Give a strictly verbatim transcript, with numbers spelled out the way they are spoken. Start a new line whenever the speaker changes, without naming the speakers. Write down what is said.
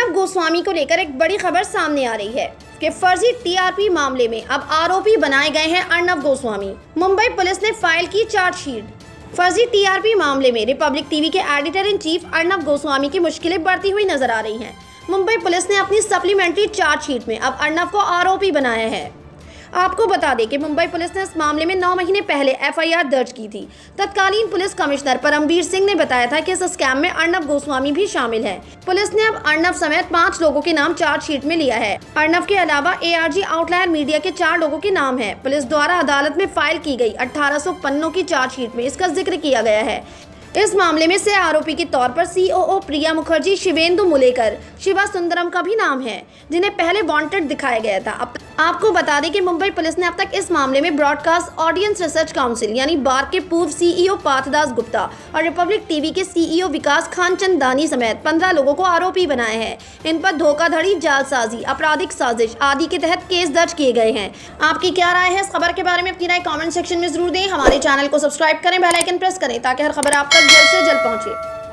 अर्नब गोस्वामी को लेकर एक बड़ी खबर सामने आ रही है कि फर्जी टीआरपी मामले में अब आरोपी बनाए गए हैं अर्नब गोस्वामी। मुंबई पुलिस ने फाइल की चार्जशीट। फर्जी टीआरपी मामले में रिपब्लिक टीवी के editor in chief Arnab Goswami की मुश्किलें बढ़ती हुई नजर आ रही हैं। मुंबई पुलिस ने अपनी सप्लीमेंट्री चार्जशीट में अब अर्नब को आरोपी बनाया है। आपको बता दें कि मुंबई पुलिस ने इस मामले में नौ महीने पहले एफआईआर दर्ज की थी। तत्कालीन पुलिस कमिश्नर परमवीर सिंह ने बताया था कि इस स्कैम में अर्नब गोस्वामी भी शामिल है। पुलिस ने अब अर्नब समेत पाँच लोगों के नाम चार्जशीट में लिया है। अर्नब के अलावा एआरजी आउटलायर मीडिया के चार लोगों के नाम है। पुलिस द्वारा अदालत में फाइल की गई अठारह सौ पन्नों की चार्जशीट में इसका जिक्र किया गया है। इस मामले में सह आरोपी के तौर पर सीओओ प्रिया मुखर्जी, शिवेंदु मुलेकर, शिवा सुंदरम का भी नाम है, जिन्हें पहले वांटेड दिखाया गया था। अब आपको बता दें कि मुंबई पुलिस ने अब तक इस मामले में ब्रॉडकास्ट ऑडियंस रिसर्च काउंसिल यानी बार के पूर्व सीईओ पार्थदास गुप्ता और Republic TV CEO Vikas Khanchandani दानी समेत पंद्रह लोगों को आरोपी बनाए हैं। इन पर धोखाधड़ी, जालसाजी, आपराधिक साजिश आदि के तहत केस दर्ज किए गए हैं। आपकी क्या राय है इस खबर के बारे में? अपनी राय कॉमेंट सेक्शन में जरूर दें। हमारे चैनल को सब्सक्राइब करें, बेल आइकन प्रेस करें ताकि हर खबर आप तक जल्द से जल्द पहुंचे।